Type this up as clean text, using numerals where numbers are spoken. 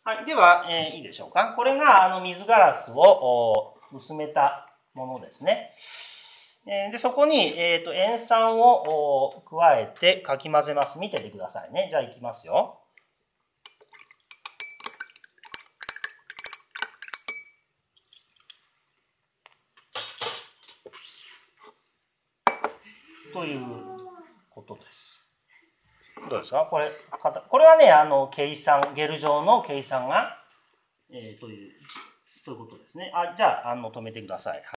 はい、では、いいでしょうか。これが水ガラスを薄めたものですね。でそこに、塩酸を加えてかき混ぜます。見ててくださいね。じゃあいきますよ。ということです。どうですかこれはね、計算、ゲル状の計算が、ということですね。じゃあ、止めてください。